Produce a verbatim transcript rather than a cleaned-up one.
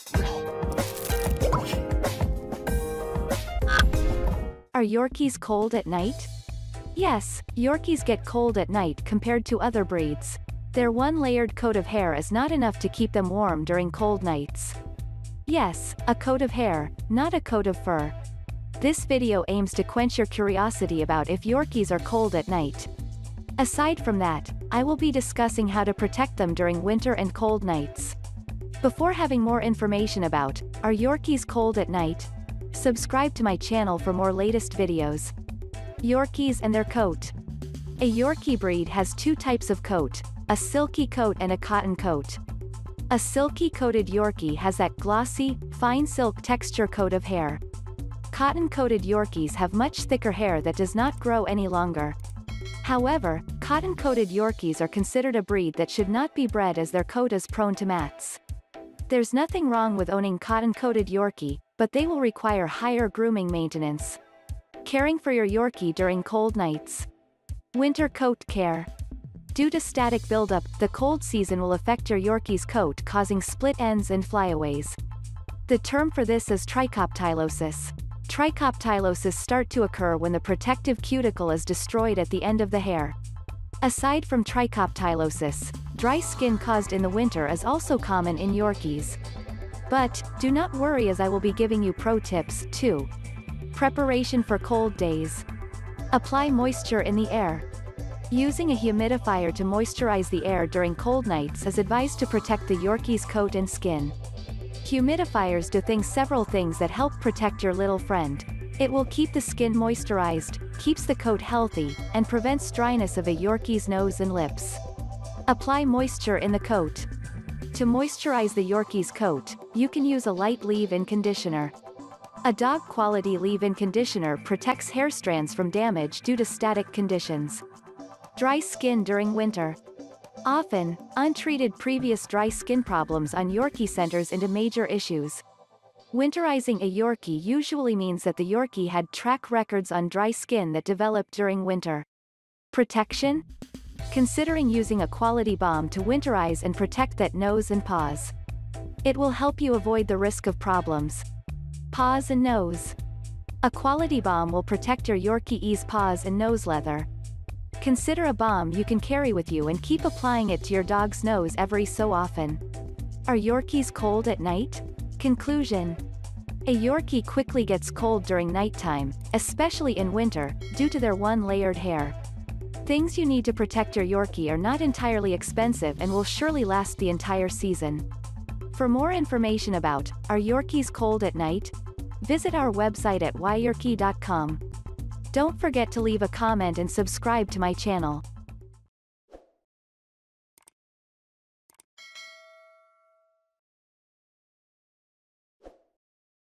Are Yorkies cold at night? Yes, Yorkies get cold at night compared to other breeds. Their one-layered coat of hair is not enough to keep them warm during cold nights. Yes, a coat of hair, not a coat of fur. This video aims to quench your curiosity about if Yorkies are cold at night. Aside from that, I will be discussing how to protect them during winter and cold nights. Before having more information about, are Yorkies cold at night? Subscribe to my channel for more latest videos. Yorkies and their coat. A Yorkie breed has two types of coat, a silky coat and a cotton coat. A silky-coated Yorkie has that glossy, fine silk texture coat of hair. Cotton-coated Yorkies have much thicker hair that does not grow any longer. However, cotton-coated Yorkies are considered a breed that should not be bred as their coat is prone to mats. There's nothing wrong with owning cotton-coated Yorkie, but they will require higher grooming maintenance. Caring for your Yorkie during cold nights. Winter coat care. Due to static buildup, the cold season will affect your Yorkie's coat, causing split ends and flyaways. The term for this is trichoptylosis. Trichoptylosis start to occur when the protective cuticle is destroyed at the end of the hair. Aside from trichoptylosis, dry skin caused in the winter is also common in Yorkies. But, do not worry, as I will be giving you pro tips, too. Preparation for cold days. Apply moisture in the air. Using a humidifier to moisturize the air during cold nights is advised to protect the Yorkie's coat and skin. Humidifiers do things several things that help protect your little friend. It will keep the skin moisturized, keeps the coat healthy, and prevents dryness of a Yorkie's nose and lips. Apply moisture in the coat. To moisturize the Yorkie's coat, you can use a light leave-in conditioner. A dog-quality leave-in conditioner protects hair strands from damage due to static conditions. Dry skin during winter. Often, untreated previous dry skin problems on Yorkie centers into major issues. Winterizing a Yorkie usually means that the Yorkie had track records on dry skin that developed during winter. Protection? Considering using a quality balm to winterize and protect that nose and paws. It will help you avoid the risk of problems. Paws and nose. A quality balm will protect your Yorkie's paws and nose leather. Consider a balm you can carry with you and keep applying it to your dog's nose every so often. Are Yorkies cold at night? Conclusion. A Yorkie quickly gets cold during nighttime, especially in winter, due to their one-layered hair. Things you need to protect your Yorkie are not entirely expensive and will surely last the entire season. For more information about, are Yorkies cold at night? Visit our website at y yorkie dot com. Don't forget to leave a comment and subscribe to my channel.